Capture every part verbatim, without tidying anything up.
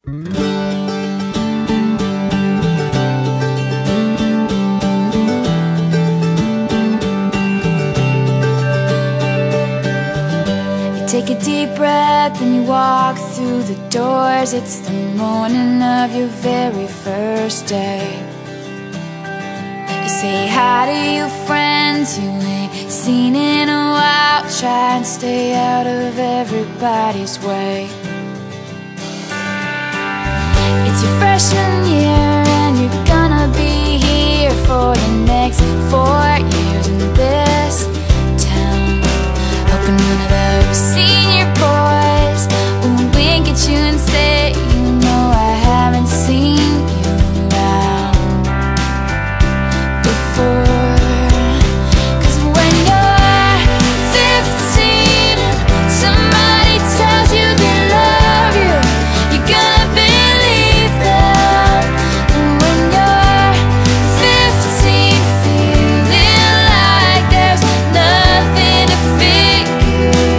Take a deep breath and you walk through the doors. It's the morning of your very first day. You say hi to your friends you ain't seen in a while. Try and stay out of everybody's way. It's your freshman year and you're gonna be here for the next four years in this town. Hoping one of those senior boys will wink at you and say, you know I haven't seen you around before. Cause when you're fifteen and somebody tells you they love you, you're gonna believe them. And when you're fifteen feeling like there's nothing to figure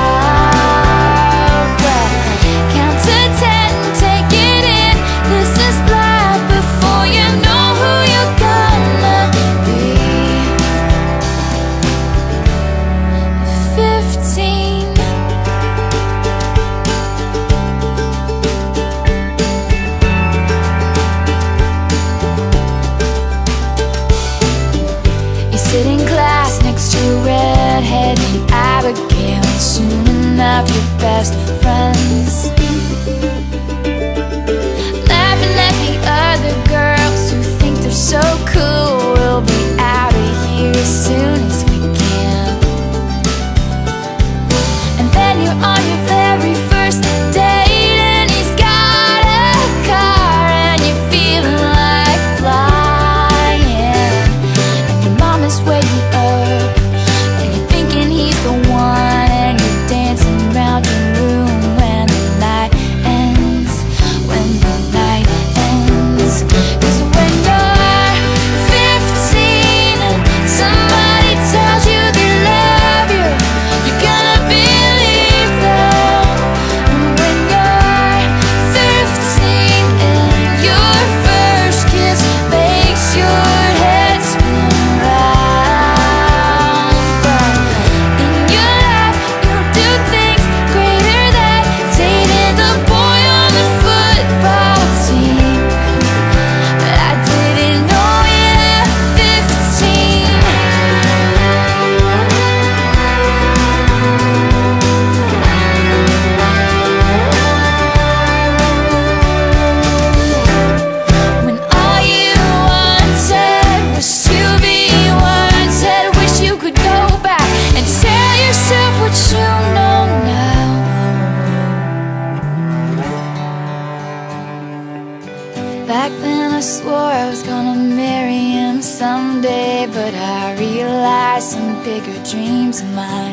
out, well, count to ten, take it in. This is life before you know who you're gonna be. Fifteen. You sit in class next to a redhead named Abigail, and soon enough your best friends. Laughing at the other girls who think they're so cool. We'll be out of here as soon as we can. And then you're on your very first date and he's got a car and you're feeling like flying. And your mom is waiting up and you're thinking he's the one, and you're dancing around your room when the night ends, when the night ends. Cause when you're fifteen and somebody tells you they love you, you're gonna believe them. And when you're fifteen and your first kiss makes your head spin round, but in your life you'll do things greater than dating the boy on the football team. But I didn't know it at fifteen. When all you wanted was to be wanted, wish you could go back and tell yourself what you know now. Back then I swore I was gonna marry him someday, but I realized some bigger dreams of mine.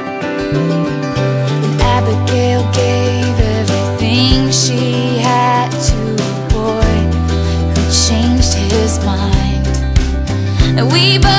And Abigail gave everything she had to a boy who changed his mind. And we both